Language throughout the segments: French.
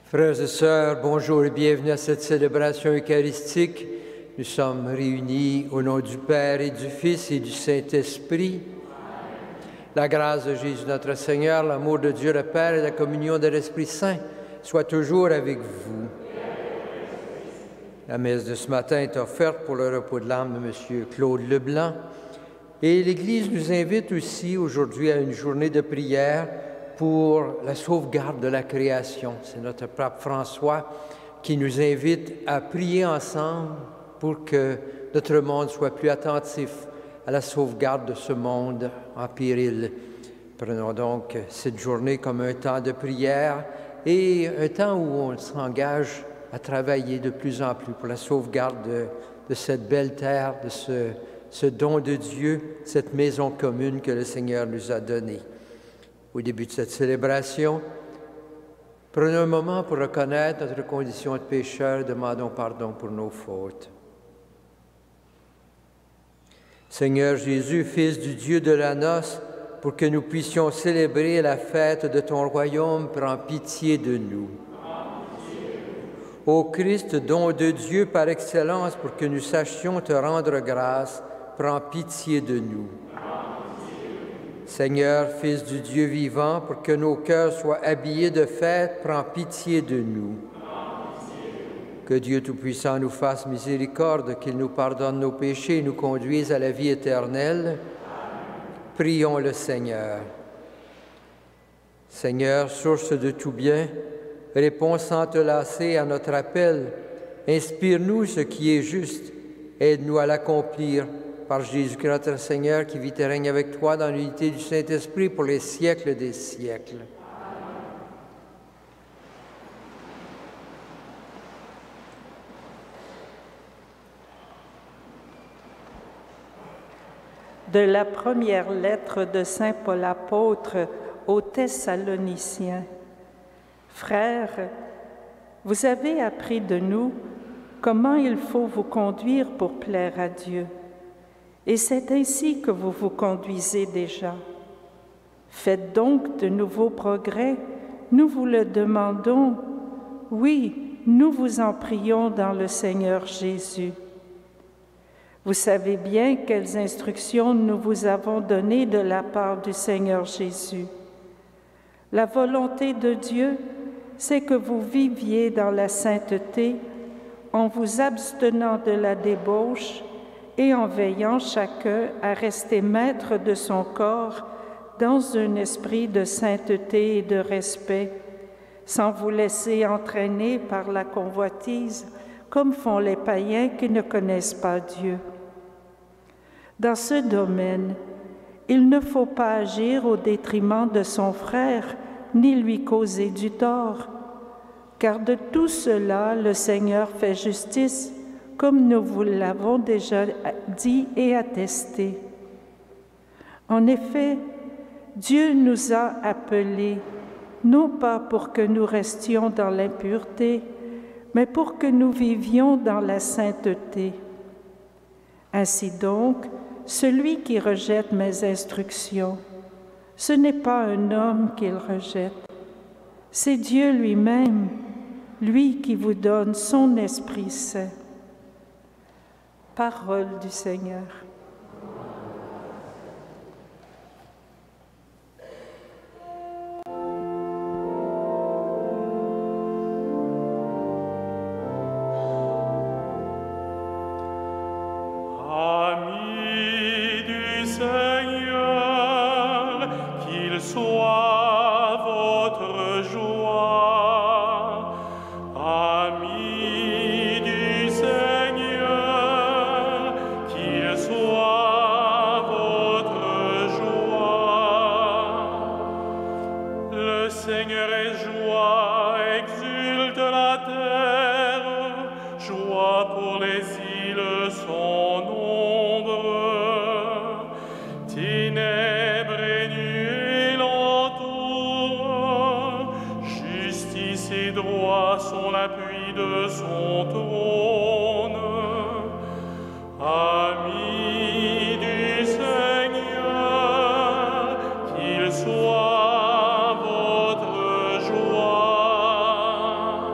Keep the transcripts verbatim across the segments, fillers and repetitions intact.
Frères et sœurs, bonjour et bienvenue à cette célébration eucharistique. Nous sommes réunis au nom du Père et du Fils et du Saint-Esprit. La grâce de Jésus notre Seigneur, l'amour de Dieu le Père et la communion de l'Esprit Saint soient toujours avec vous. La messe de ce matin est offerte pour le repos de l'âme de M. Claude Leblanc. Et l'Église nous invite aussi aujourd'hui à une journée de prière pour la sauvegarde de la création. C'est notre pape François qui nous invite à prier ensemble pour que notre monde soit plus attentif à la sauvegarde de ce monde en péril. Prenons donc cette journée comme un temps de prière et un temps où on s'engage à travailler de plus en plus pour la sauvegarde de, de cette belle terre, de ce, ce don de Dieu, cette maison commune que le Seigneur nous a donnée. Au début de cette célébration, prenons un moment pour reconnaître notre condition de pécheur, demandons pardon pour nos fautes. Seigneur Jésus, Fils du Dieu de la noce, pour que nous puissions célébrer la fête de ton royaume, prends pitié de nous. Ô Christ, don de Dieu par excellence, pour que nous sachions te rendre grâce, prends pitié de nous. Seigneur, Fils du Dieu vivant, pour que nos cœurs soient habillés de fête, prends pitié de nous. Que Dieu Tout-Puissant nous fasse miséricorde, qu'il nous pardonne nos péchés et nous conduise à la vie éternelle. Prions le Seigneur. Seigneur, source de tout bien, réponds sans te lasser à notre appel. Inspire-nous ce qui est juste. Aide-nous à l'accomplir. Par Jésus-Christ notre Seigneur, qui vit et règne avec toi dans l'unité du Saint-Esprit pour les siècles des siècles. De la première lettre de Saint Paul apôtre aux Thessaloniciens. Frères, vous avez appris de nous comment il faut vous conduire pour plaire à Dieu. Et c'est ainsi que vous vous conduisez déjà. Faites donc de nouveaux progrès, nous vous le demandons. Oui, nous vous en prions dans le Seigneur Jésus. Vous savez bien quelles instructions nous vous avons données de la part du Seigneur Jésus. La volonté de Dieu, c'est que vous viviez dans la sainteté, en vous abstenant de la débauche, et en veillant chacun à rester maître de son corps dans un esprit de sainteté et de respect, sans vous laisser entraîner par la convoitise, comme font les païens qui ne connaissent pas Dieu. Dans ce domaine, il ne faut pas agir au détriment de son frère, ni lui causer du tort, car de tout cela, le Seigneur fait justice, comme nous vous l'avons déjà dit et attesté. En effet, Dieu nous a appelés, non pas pour que nous restions dans l'impureté, mais pour que nous vivions dans la sainteté. Ainsi donc, celui qui rejette mes instructions, ce n'est pas un homme qu'il rejette, c'est Dieu lui-même, lui qui vous donne son Esprit Saint. Parole du Seigneur. Amis du Seigneur, qu'il soit votre joie. Amis du Seigneur, qu'il soit votre joie. Le Seigneur est joie, exulte la terre, joie pour les îles son ombre. Ténèbres et nuées l'entourent, justice et droit sont l'appui de son trône. Amis du Seigneur, qu'il soit votre joie.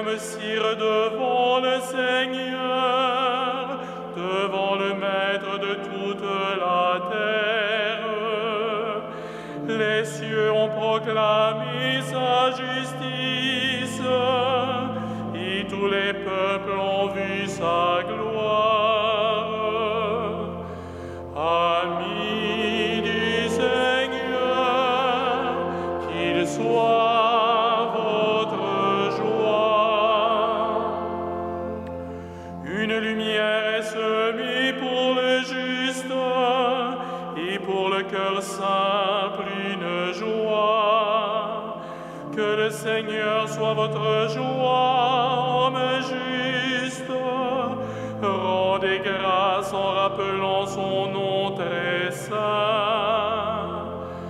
comme cire devant le Seigneur, devant le Maître de toute la terre. Les cieux ont proclamé sa justice, et tous les peuples ont vu sa gloire. Amis du Seigneur, qu'il soit votre joie. Une lumière est semée pour le juste, et pour le cœur simple une joie. Que le Seigneur soit votre joie, homme juste. Rendez grâce en rappelant son nom très saint.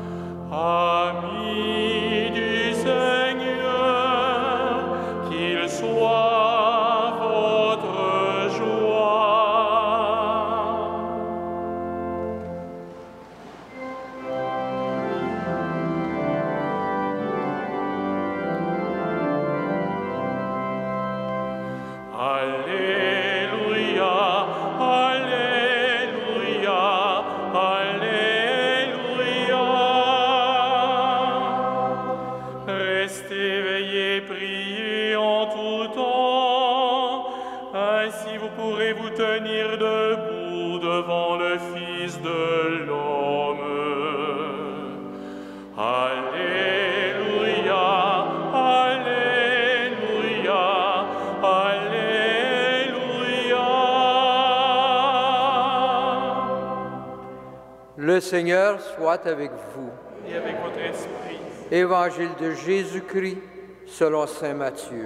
Amis du Seigneur, qu'il soit votre joie. Alléluia, Alléluia, Alléluia. Restez éveillés, priez en tout temps, ainsi vous pourrez vous tenir debout devant le Fils de l'homme. Alléluia, Alléluia, Alléluia. Le Seigneur soit avec vous. Et avec votre esprit. Évangile de Jésus-Christ selon saint Matthieu.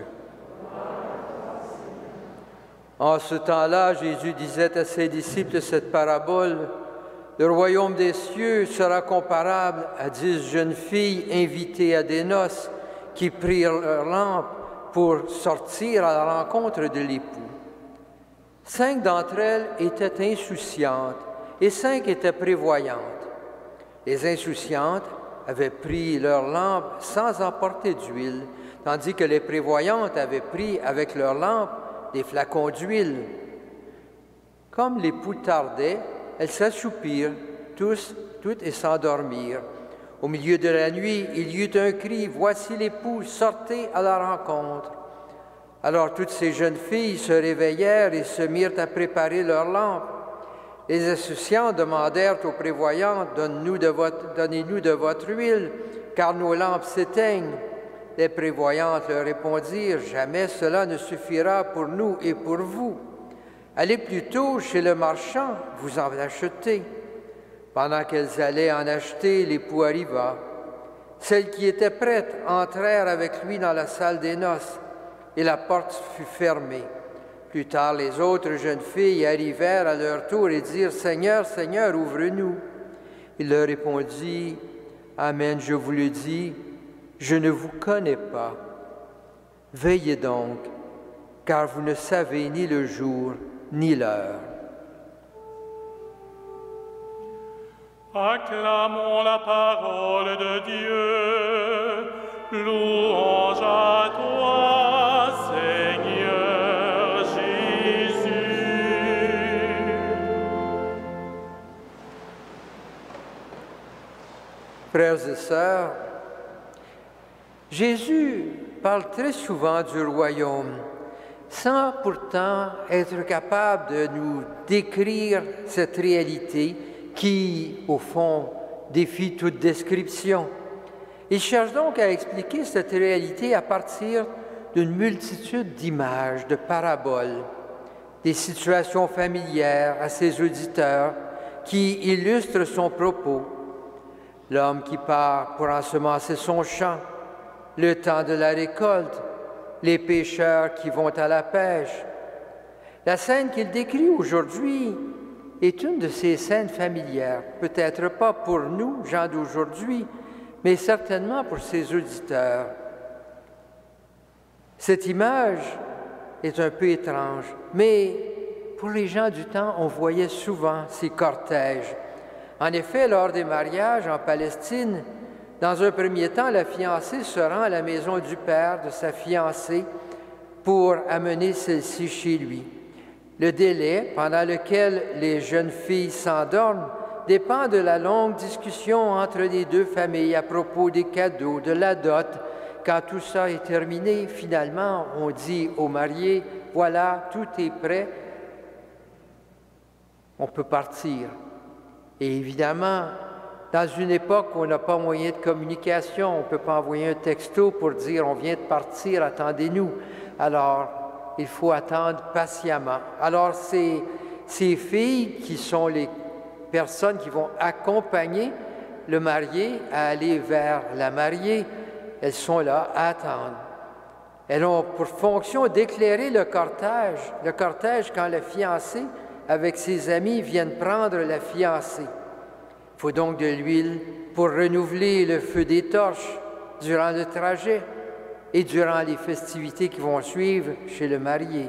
En ce temps-là, Jésus disait à ses disciples cette parabole. Le royaume des cieux sera comparable à dix jeunes filles invitées à des noces qui prirent leur lampe pour sortir à la rencontre de l'époux. Cinq d'entre elles étaient insouciantes et cinq étaient prévoyantes. Les insouciantes avaient pris leur lampe sans emporter d'huile, tandis que les prévoyantes avaient pris avec leur lampe des flacons d'huile. Comme l'époux tardait, elles s'assoupirent tous, toutes et s'endormirent. Au milieu de la nuit, il y eut un cri, « Voici l'époux, sortez à la rencontre !» Alors toutes ces jeunes filles se réveillèrent et se mirent à préparer leurs lampes. Les associants demandèrent aux prévoyantes, « Donne-nous de votre, donnez-nous de votre huile, car nos lampes s'éteignent. » Les prévoyantes leur répondirent, « Jamais cela ne suffira pour nous et pour vous. Allez plutôt chez le marchand, vous en achetez. » Pendant qu'elles allaient en acheter, l'époux arriva. Celles qui étaient prêtes entrèrent avec lui dans la salle des noces, et la porte fut fermée. Plus tard, les autres jeunes filles arrivèrent à leur tour et dirent, « Seigneur, Seigneur, ouvre-nous. » Il leur répondit, « Amen, je vous le dis, je ne vous connais pas. Veillez donc, car vous ne savez ni le jour ni l'heure. » Acclamons la parole de Dieu, louange à toi, Seigneur Jésus. Frères et sœurs, Jésus parle très souvent du royaume, sans pourtant être capable de nous décrire cette réalité qui, au fond, défie toute description. Il cherche donc à expliquer cette réalité à partir d'une multitude d'images, de paraboles, des situations familières à ses auditeurs qui illustrent son propos. L'homme qui part pour ensemencer son champ, le temps de la récolte, les pêcheurs qui vont à la pêche. La scène qu'il décrit aujourd'hui est une de ces scènes familières, peut-être pas pour nous, gens d'aujourd'hui, mais certainement pour ses auditeurs. Cette image est un peu étrange, mais pour les gens du temps, on voyait souvent ces cortèges. En effet, lors des mariages en Palestine, dans un premier temps, la fiancée se rend à la maison du père de sa fiancée pour amener celle-ci chez lui. Le délai pendant lequel les jeunes filles s'endorment dépend de la longue discussion entre les deux familles à propos des cadeaux, de la dot. Quand tout ça est terminé, finalement, on dit aux mariés, voilà, tout est prêt, on peut partir. Et évidemment, dans une époque où on n'a pas moyen de communication, on ne peut pas envoyer un texto pour dire « on vient de partir, attendez-nous ». Alors, il faut attendre patiemment. Alors, ces, ces filles qui sont les personnes qui vont accompagner le marié à aller vers la mariée, elles sont là à attendre. Elles ont pour fonction d'éclairer le cortège. Le cortège, quand le fiancé, avec ses amis, viennent prendre la fiancée. Il faut donc de l'huile pour renouveler le feu des torches durant le trajet et durant les festivités qui vont suivre chez le marié.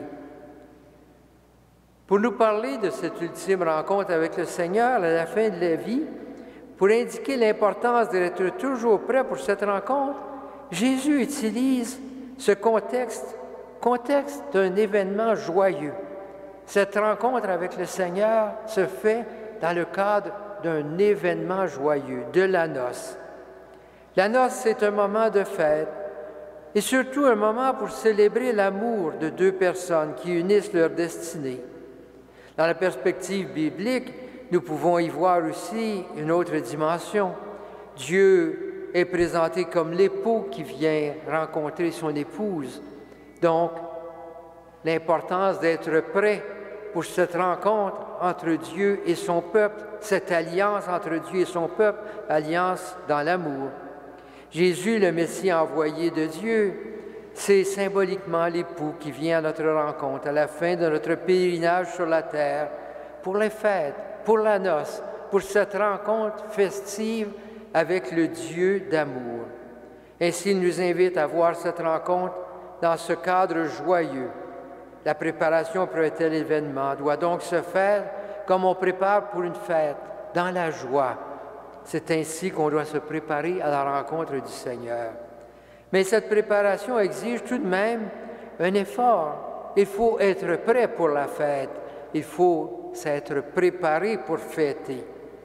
Pour nous parler de cette ultime rencontre avec le Seigneur à la fin de la vie, pour indiquer l'importance d'être toujours prêt pour cette rencontre, Jésus utilise ce contexte, contexte d'un événement joyeux. Cette rencontre avec le Seigneur se fait dans le cadre d'un événement joyeux, de la noce. La noce, c'est un moment de fête et surtout un moment pour célébrer l'amour de deux personnes qui unissent leur destinée. Dans la perspective biblique, nous pouvons y voir aussi une autre dimension. Dieu est présenté comme l'époux qui vient rencontrer son épouse. Donc, l'importance d'être prêt pour cette rencontre entre Dieu et son peuple, cette alliance entre Dieu et son peuple, alliance dans l'amour. Jésus, le Messie envoyé de Dieu, c'est symboliquement l'époux qui vient à notre rencontre à la fin de notre pèlerinage sur la terre pour les fêtes, pour la noce, pour cette rencontre festive avec le Dieu d'amour. Ainsi, il nous invite à voir cette rencontre dans ce cadre joyeux. La préparation pour un tel événement doit donc se faire comme on prépare pour une fête, dans la joie. C'est ainsi qu'on doit se préparer à la rencontre du Seigneur. Mais cette préparation exige tout de même un effort. Il faut être prêt pour la fête. Il faut s'être préparé pour fêter.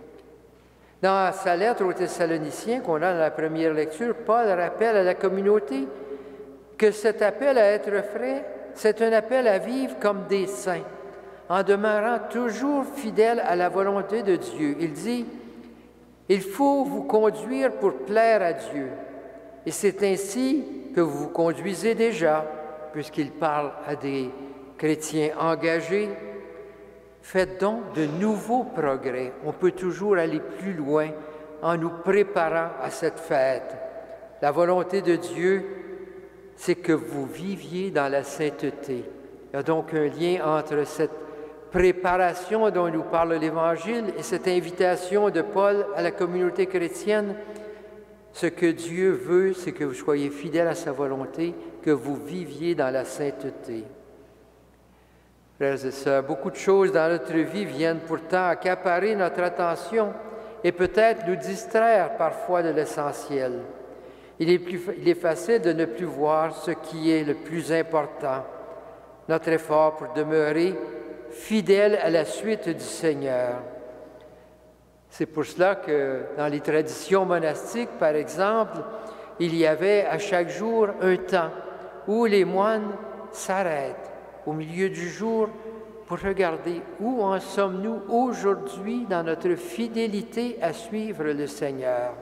Dans sa lettre aux Thessaloniciens qu'on a dans la première lecture, Paul rappelle à la communauté que cet appel à être frais, c'est un appel à vivre comme des saints, en demeurant toujours fidèles à la volonté de Dieu. Il dit, « Il faut vous conduire pour plaire à Dieu. » Et c'est ainsi que vous vous conduisez déjà, puisqu'il parle à des chrétiens engagés. Faites donc de nouveaux progrès. On peut toujours aller plus loin en nous préparant à cette fête. La volonté de Dieu, c'est que vous viviez dans la sainteté. Il y a donc un lien entre cette préparation dont nous parle l'Évangile et cette invitation de Paul à la communauté chrétienne. Ce que Dieu veut, c'est que vous soyez fidèles à sa volonté, que vous viviez dans la sainteté. Frères et sœurs, beaucoup de choses dans notre vie viennent pourtant accaparer notre attention et peut-être nous distraire parfois de l'essentiel. Il est, plus, il est facile de ne plus voir ce qui est le plus important, notre effort pour demeurer fidèle à la suite du Seigneur. C'est pour cela que dans les traditions monastiques, par exemple, il y avait à chaque jour un temps où les moines s'arrêtent au milieu du jour pour regarder où en sommes-nous aujourd'hui dans notre fidélité à suivre le Seigneur.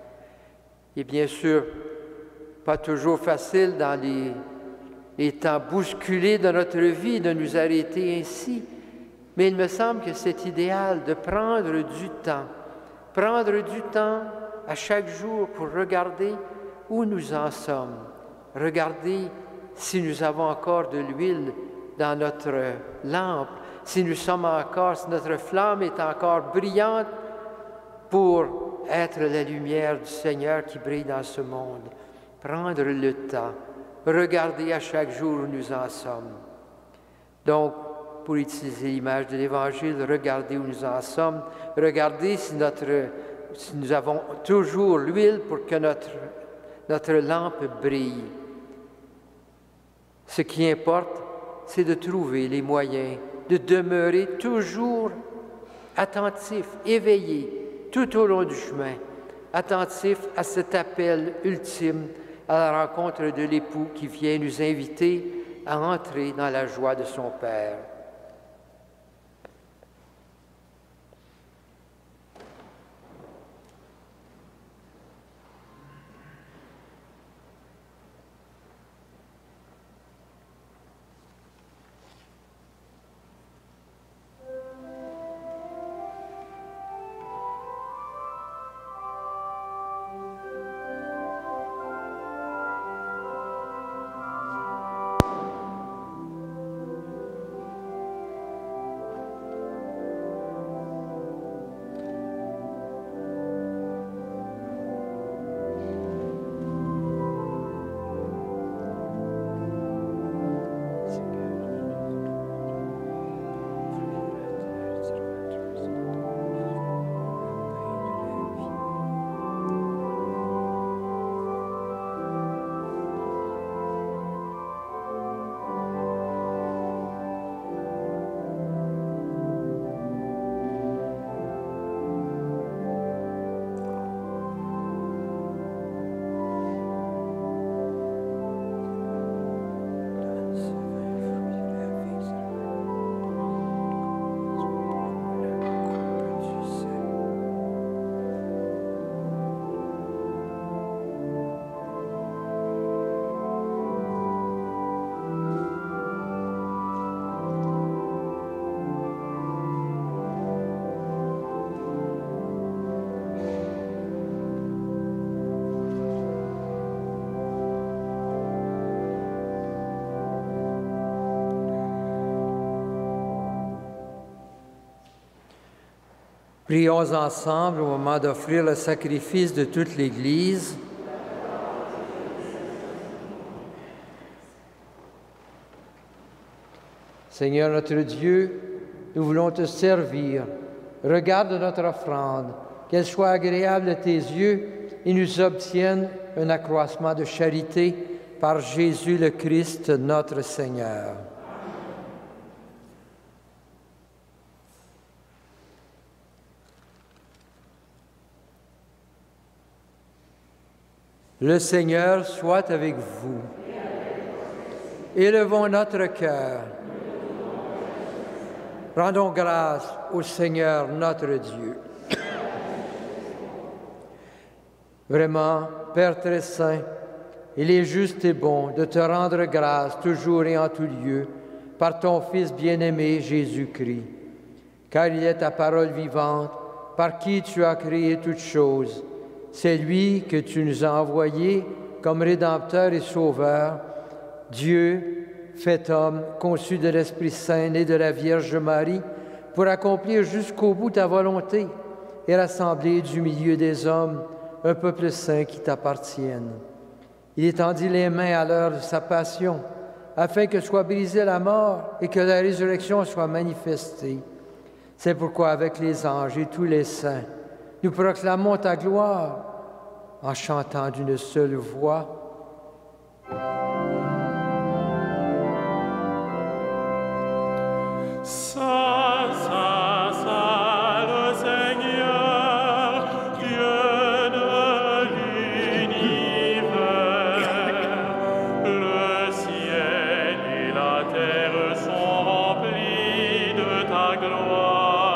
Et bien sûr, pas toujours facile dans les, les temps bousculés de notre vie de nous arrêter ainsi, mais il me semble que c'est idéal de prendre du temps, prendre du temps à chaque jour pour regarder où nous en sommes, regarder si nous avons encore de l'huile dans notre lampe, si nous sommes encore, si notre flamme est encore brillante pour être la lumière du Seigneur qui brille dans ce monde. Prendre le temps, regarder à chaque jour où nous en sommes. Donc, pour utiliser l'image de l'Évangile, regarder où nous en sommes, regarder si, notre, si nous avons toujours l'huile pour que notre, notre lampe brille. Ce qui importe, c'est de trouver les moyens de demeurer toujours attentif, éveillé tout au long du chemin, attentif à cet appel ultime à la rencontre de l'époux qui vient nous inviter à entrer dans la joie de son Père. Prions ensemble au moment d'offrir le sacrifice de toute l'Église. Seigneur notre Dieu, nous voulons te servir. Regarde notre offrande, qu'elle soit agréable à tes yeux et nous obtienne un accroissement de charité par Jésus le Christ, notre Seigneur. Le Seigneur soit avec vous. Élevons notre cœur. Rendons grâce au Seigneur notre Dieu. Vraiment, Père très saint, il est juste et bon de te rendre grâce toujours et en tout lieu par ton Fils bien-aimé Jésus-Christ, car il est ta parole vivante, par qui tu as créé toutes choses. C'est lui que tu nous as envoyé comme Rédempteur et Sauveur, Dieu, fait homme, conçu de l'Esprit Saint, né de la Vierge Marie, pour accomplir jusqu'au bout ta volonté et rassembler du milieu des hommes un peuple saint qui t'appartienne. Il étendit les mains à l'heure de sa passion, afin que soit brisée la mort et que la résurrection soit manifestée. C'est pourquoi, avec les anges et tous les saints, nous proclamons ta gloire en chantant d'une seule voix. Saint, Saint, Saint, le Seigneur, Dieu de l'univers, le ciel et la terre sont remplis de ta gloire.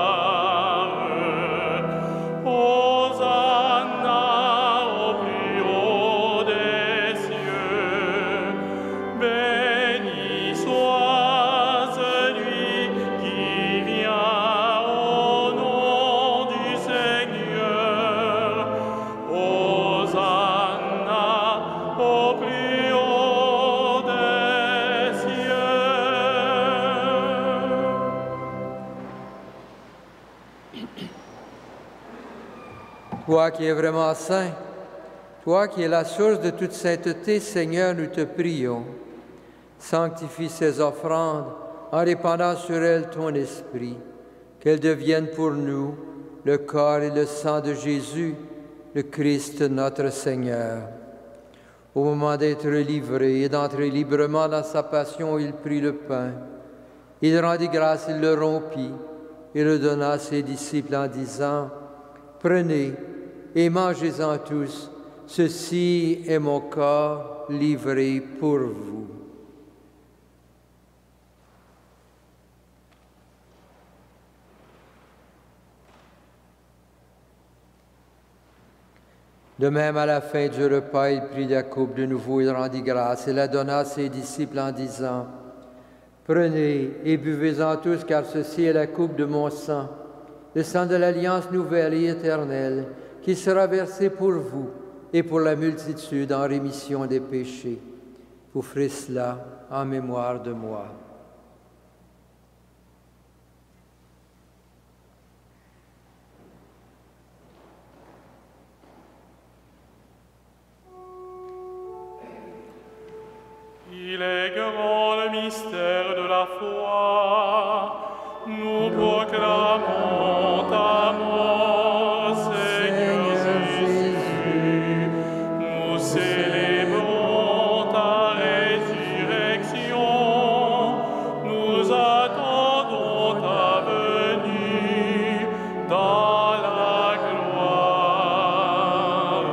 Toi qui es vraiment saint, toi qui es la source de toute sainteté, Seigneur, nous te prions. Sanctifie ces offrandes en répandant sur elles ton esprit, qu'elles deviennent pour nous le corps et le sang de Jésus, le Christ notre Seigneur. Au moment d'être livré et d'entrer librement dans sa passion, il prit le pain. Il rendit grâce, il le rompit et le donna à ses disciples en disant, « Prenez et mangez-en tous, ceci est mon corps livré pour vous. » De même, à la fin du repas, il prit la coupe de nouveau, il rendit grâce et la donna à ses disciples en disant, « Prenez et buvez-en tous, car ceci est la coupe de mon sang, le sang de l'alliance nouvelle et éternelle, qui sera versé pour vous et pour la multitude en rémission des péchés. Vous ferez cela en mémoire de moi. » Il est grand le mystère de la foi. Nous proclamons ta mort, Seigneur Jésus. Nous célébrons ta résurrection. Nous attendons ta venue dans la gloire.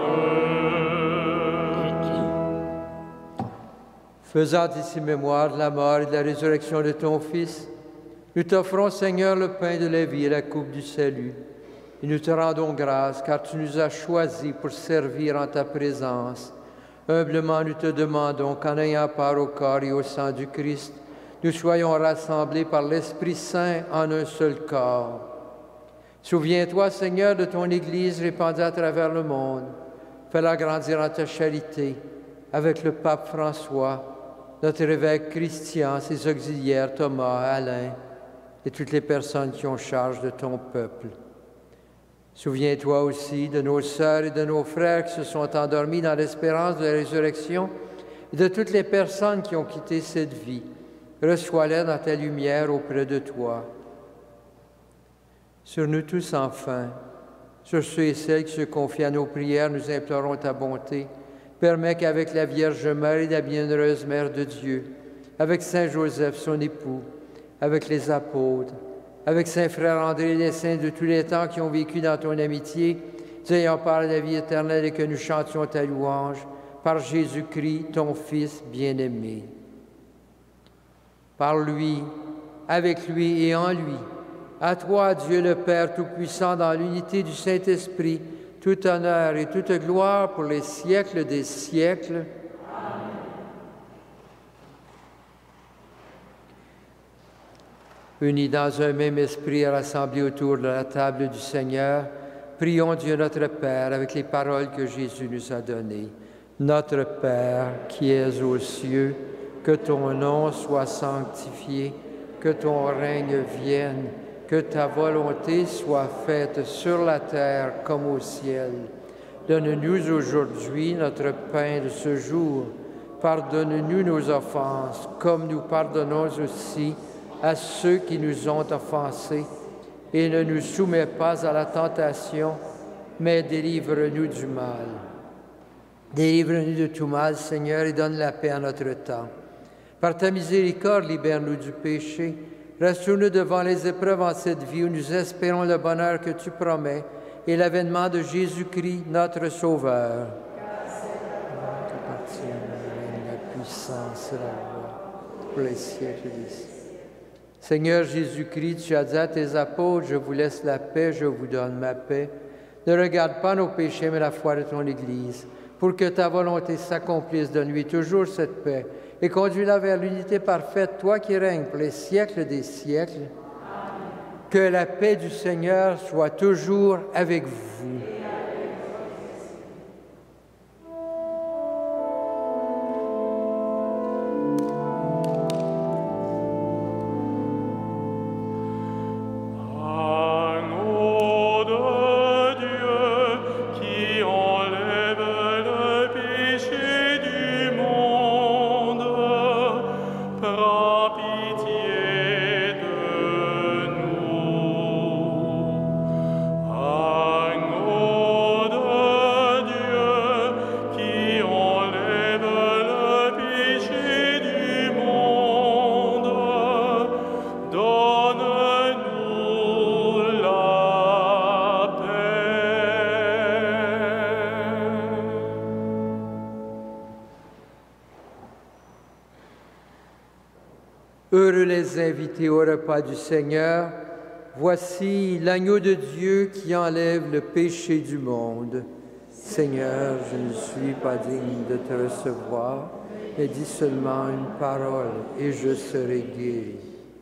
Faisant ici mémoire de la mort et de la résurrection de ton Fils, nous t'offrons, Seigneur, le pain de la vie et la coupe du salut. Et nous te rendons grâce, car tu nous as choisis pour servir en ta présence. Humblement, nous te demandons qu'en ayant part au corps et au sang du Christ, nous soyons rassemblés par l'Esprit Saint en un seul corps. Souviens-toi, Seigneur, de ton Église répandue à travers le monde. Fais-la grandir en ta charité, avec le pape François, notre évêque Christian, ses auxiliaires Thomas, Alain, et toutes les personnes qui ont charge de ton peuple. Souviens-toi aussi de nos sœurs et de nos frères qui se sont endormis dans l'espérance de la résurrection et de toutes les personnes qui ont quitté cette vie. Reçois-les dans ta lumière auprès de toi. Sur nous tous enfin, sur ceux et celles qui se confient à nos prières, nous implorons ta bonté. Permets qu'avec la Vierge Marie, la bienheureuse Mère de Dieu, avec Saint Joseph, son époux, avec les apôtres, avec Saint Frère André et les saints de tous les temps qui ont vécu dans ton amitié, nous ayons part à la vie éternelle et que nous chantions ta louange par Jésus-Christ, ton Fils bien-aimé. Par lui, avec lui et en lui, à toi, Dieu le Père Tout-Puissant, dans l'unité du Saint-Esprit, tout honneur et toute gloire pour les siècles des siècles. Amen. Unis dans un même esprit, rassemblés autour de la table du Seigneur, prions Dieu notre Père avec les paroles que Jésus nous a données. Notre Père qui es aux cieux, que ton nom soit sanctifié, que ton règne vienne, que ta volonté soit faite sur la terre comme au ciel. Donne-nous aujourd'hui notre pain de ce jour. Pardonne-nous nos offenses, comme nous pardonnons aussi à ceux qui nous ont offensés. Et ne nous soumets pas à la tentation, mais délivre-nous du mal. Délivre-nous de tout mal, Seigneur, et donne la paix à notre temps. Par ta miséricorde, libère-nous du péché. Rassure-nous devant les épreuves en cette vie où nous espérons le bonheur que tu promets et l'avènement de Jésus-Christ, notre Sauveur. La puissance et la gloire pour les siècles des siècles. Seigneur Jésus-Christ, tu as dit à tes apôtres, je vous laisse la paix, je vous donne ma paix. Ne regarde pas nos péchés, mais la foi de ton Église. Pour que ta volonté s'accomplisse, donne-lui toujours cette paix et conduis-la vers l'unité parfaite, toi qui règnes pour les siècles des siècles. Amen. Que la paix du Seigneur soit toujours avec vous. Amen. Heureux les invités au repas du Seigneur. Voici l'agneau de Dieu qui enlève le péché du monde. Seigneur, je ne suis pas digne de te recevoir, mais dis seulement une parole et je serai guéri.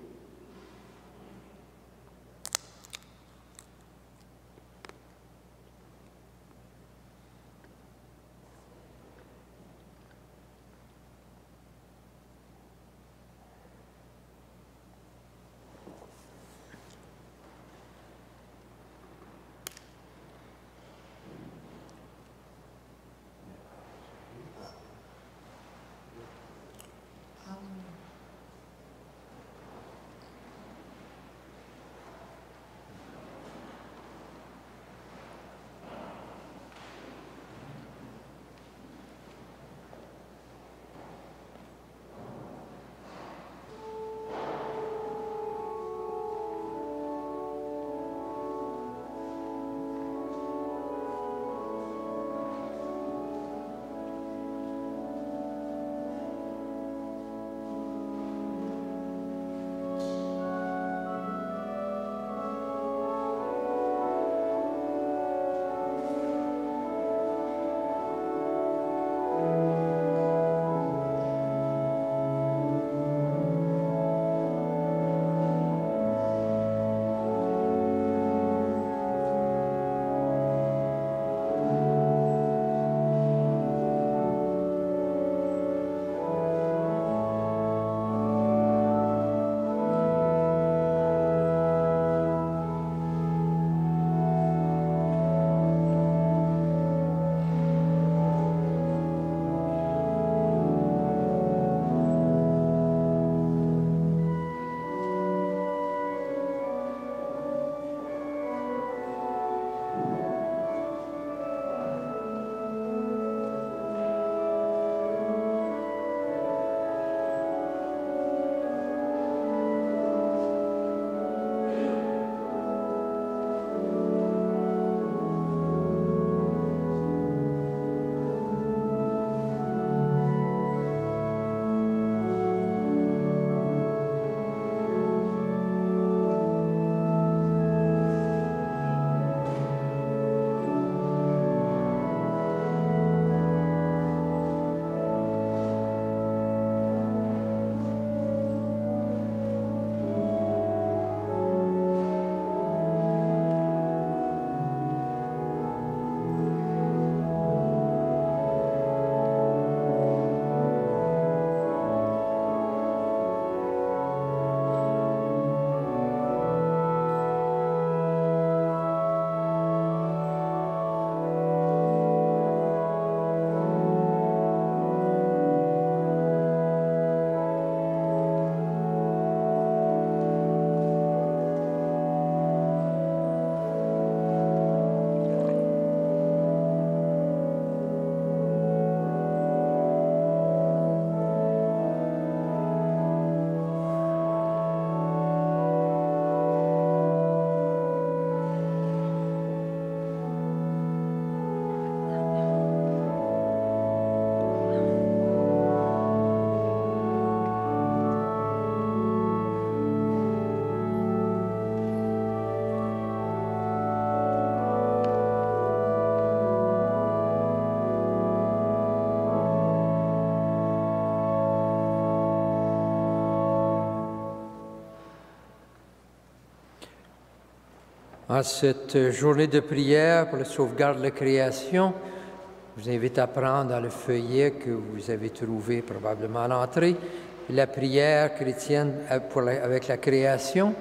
En cette journée de prière pour la sauvegarde de la création, je vous invite à prendre dans le feuillet que vous avez trouvé probablement à l'entrée la prière chrétienne pour la, avec la création.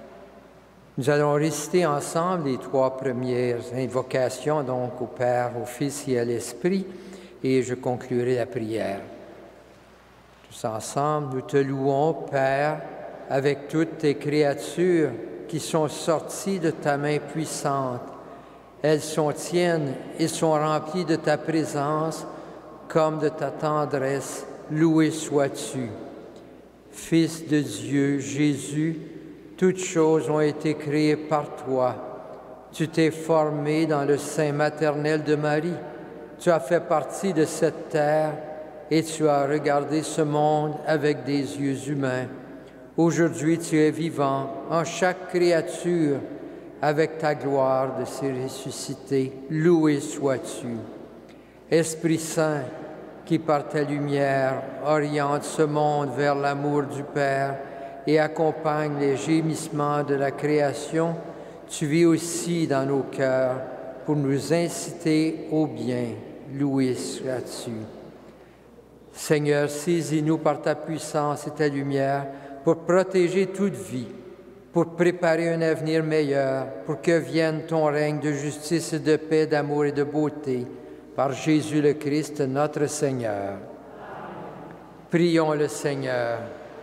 Nous allons réciter ensemble les trois premières invocations, donc au Père, au Fils et à l'Esprit, et je conclurai la prière. Tous ensemble, nous te louons, Père, avec toutes tes créatures qui sont sorties de ta main puissante. Elles sont tiennes et sont remplies de ta présence comme de ta tendresse. Loué sois-tu. Fils de Dieu, Jésus, toutes choses ont été créées par toi. Tu t'es formé dans le sein maternel de Marie. Tu as fait partie de cette terre et tu as regardé ce monde avec des yeux humains. Aujourd'hui, tu es vivant en chaque créature avec ta gloire de se ressusciter. Loué sois-tu. Esprit Saint, qui par ta lumière oriente ce monde vers l'amour du Père et accompagne les gémissements de la création, tu vis aussi dans nos cœurs pour nous inciter au bien. Loué sois-tu. Seigneur, saisis-nous par ta puissance et ta lumière pour protéger toute vie, pour préparer un avenir meilleur, pour que vienne ton règne de justice et de paix, d'amour et de beauté, par Jésus le Christ, notre Seigneur. Prions le Seigneur.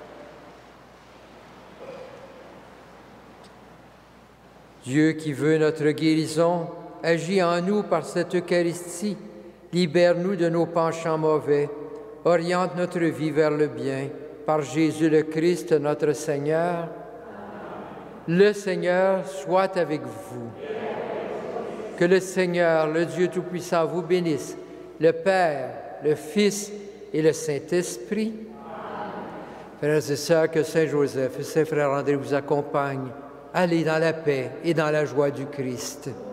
Dieu qui veut notre guérison, agis en nous par cette Eucharistie. Libère-nous de nos penchants mauvais. Oriente notre vie vers le bien. Par Jésus le Christ, notre Seigneur. Le Seigneur soit avec vous. Que le Seigneur, le Dieu Tout-Puissant, vous bénisse, le Père, le Fils et le Saint-Esprit. Frères et sœurs, que Saint Joseph et Saint Frère André vous accompagnent. Allez dans la paix et dans la joie du Christ.